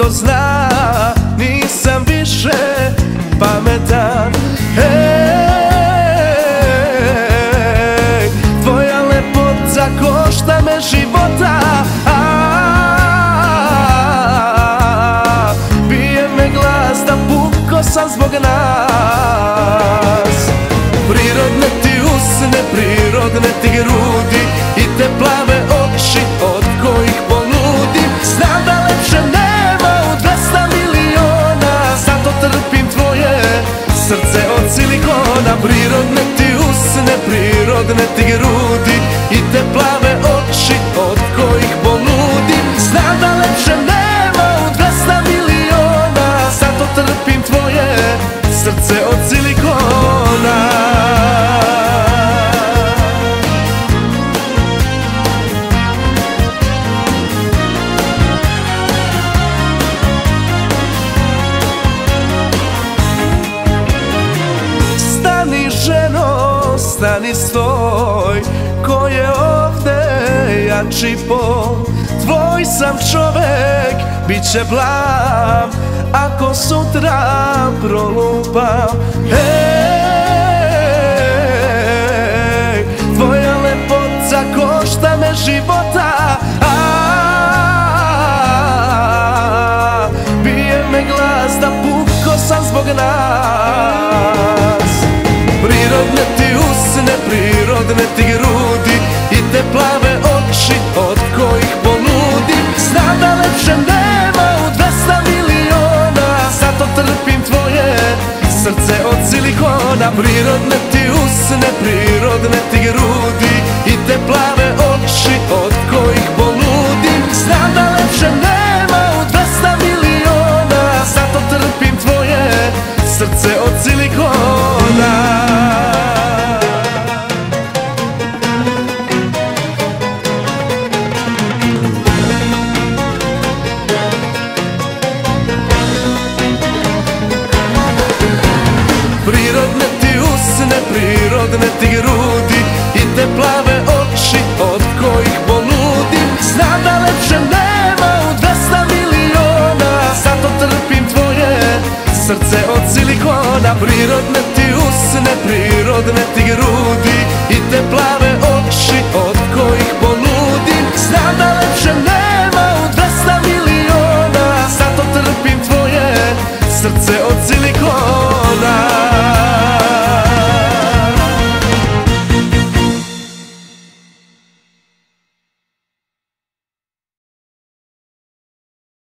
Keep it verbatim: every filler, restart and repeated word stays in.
dobro zna, nisam više pametan. Ej, tvoja lepota košta me života, a bije me glas da puko sam zbog nas. Prirodne ti usne, prirodne ti grudi i te plave oči od kojih poludim. Znam da lepše nema u dvesta miliona, zato trpim tvoje srce od silikona. Prirodne ti usne, prirodne ti grudi i te plave oči od kojih poludim. Znam da lepše nema u dvesta miliona, zato trpim tvoje srce od silikona. Ženo, stani stoj, ko je ovde jači po? Tvoj sam čovek, bit će blam ako sutra prolupam. Ej, tvoja lepota košta me života, a bije me glas da puko sam zbog nas. Prirodne ti usne, prirodne ti grudi i te plave oči od kojih poludim. Znam da lepše nema u dvesta miliona, zato trpim tvoje srce od silikona. Prirodne ti usne, prirodne ti grudi i te plave oči od kojih poludim. Znam da lepše nema u dvesta miliona, zato trpim tvoje srce od silikona. Prirodne ti usne, prirodne ti grudi i te plave oči od kojih poludim. Znam da lepše nema u dvesta miliona, zato trpim tvoje srce od silikona. Prirodne ti usne, prirodne ti grudi i te plave oči od